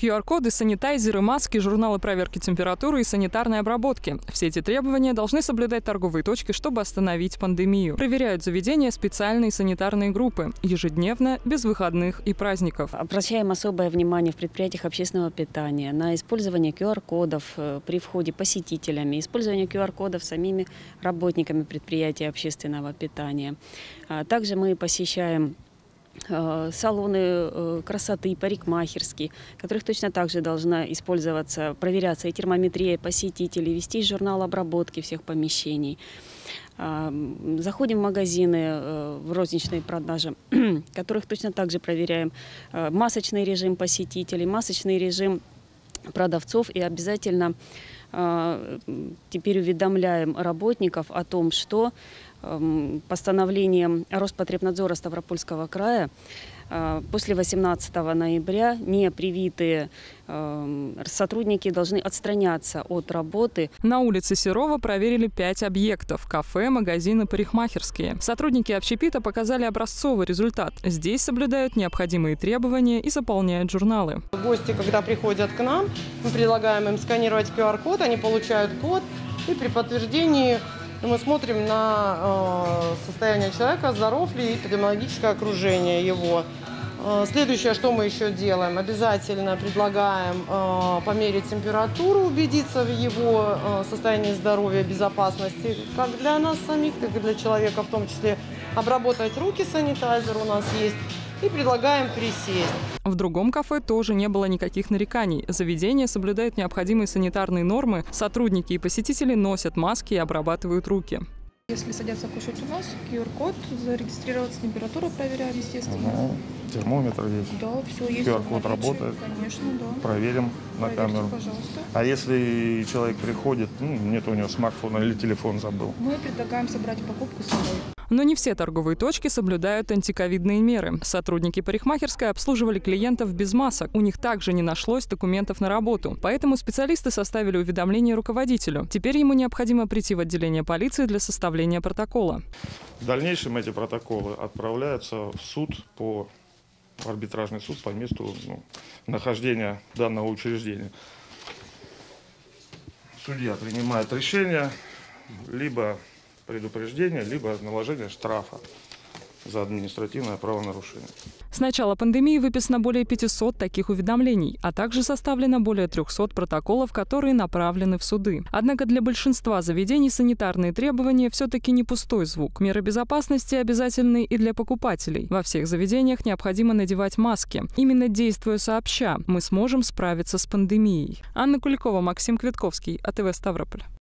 QR-коды, санитайзеры, маски, журналы проверки температуры и санитарной обработки. Все эти требования должны соблюдать торговые точки, чтобы остановить пандемию. Проверяют заведения специальные санитарные группы. Ежедневно, без выходных и праздников. Обращаем особое внимание в предприятиях общественного питания на использование QR-кодов при входе посетителями, использование QR-кодов самими работниками предприятия общественного питания. Также мы посещаем салоны красоты, парикмахерские, в которых точно так же должна использоваться, проверяться и термометрия посетителей, вести журнал обработки всех помещений. Заходим в магазины в розничные продажи, которых точно так же проверяем масочный режим посетителей, масочный режим продавцов, и обязательно теперь уведомляем работников о том, что постановлением Роспотребнадзора Ставропольского края после 18 ноября непривитые сотрудники должны отстраняться от работы. На улице Серова проверили 5 объектов – кафе, магазины, парикмахерские. Сотрудники общепита показали образцовый результат. Здесь соблюдают необходимые требования и заполняют журналы. Гости, когда приходят к нам, мы предлагаем им сканировать QR-код, они получают код, и при подтверждении мы смотрим на состояние человека, здоров ли, эпидемиологическое окружение его. Следующее, что мы еще делаем, обязательно предлагаем померить температуру, убедиться в его состоянии здоровья, безопасности, как для нас самих, так и для человека, в том числе обработать руки, санитайзер у нас есть, и предлагаем присесть. В другом кафе тоже не было никаких нареканий. Заведение соблюдает необходимые санитарные нормы, сотрудники и посетители носят маски и обрабатывают руки. Если садятся кушать у нас, QR-код, зарегистрироваться, температуру проверяем, естественно. Термометр есть. Да, все есть. QR-код работает. Конечно, да. Проверим на камеру. Пожалуйста. А если человек приходит, нет у него смартфона или телефон забыл? Мы предлагаем собрать покупку с собой. Но не все торговые точки соблюдают антиковидные меры. Сотрудники парикмахерской обслуживали клиентов без масок. У них также не нашлось документов на работу. Поэтому специалисты составили уведомление руководителю. Теперь ему необходимо прийти в отделение полиции для составления протокола. В дальнейшем эти протоколы отправляются в суд, в арбитражный суд по месту нахождения данного учреждения. Судья принимает решение, либо предупреждение, либо наложение штрафа за административное правонарушение. С начала пандемии выписано более 500 таких уведомлений, а также составлено более 300 протоколов, которые направлены в суды. Однако для большинства заведений санитарные требования все-таки не пустой звук. Меры безопасности обязательны и для покупателей. Во всех заведениях необходимо надевать маски. Именно действуя сообща, мы сможем справиться с пандемией. Анна Куликова, Максим Квитковский, АТВ Ставрополь.